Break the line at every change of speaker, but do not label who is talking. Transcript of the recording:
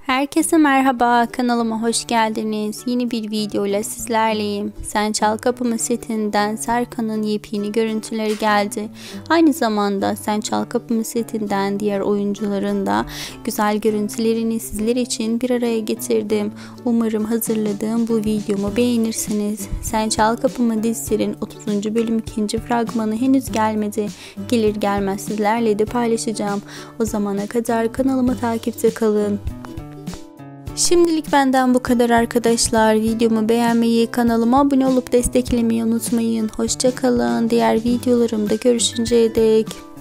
Herkese merhaba, kanalıma hoş geldiniz. Yeni bir video ile sizlerleyim. Sen Çal Kapımı setinden Serkan'ın yepyeni görüntüleri geldi. Aynı zamanda Sen Çal Kapımı setinden diğer oyuncuların da güzel görüntülerini sizler için bir araya getirdim. Umarım hazırladığım bu videomu beğenirsiniz. Sen Çal Kapımı dizisinin 30. bölüm 2. fragmanı henüz gelmedi. Gelir gelmez sizlerle de paylaşacağım. O zamana kadar kanalımı takipte kalın. Şimdilik benden bu kadar arkadaşlar. Videomu beğenmeyi, kanalıma abone olup desteklemeyi unutmayın. Hoşça kalın. Diğer videolarımda görüşünceye dek.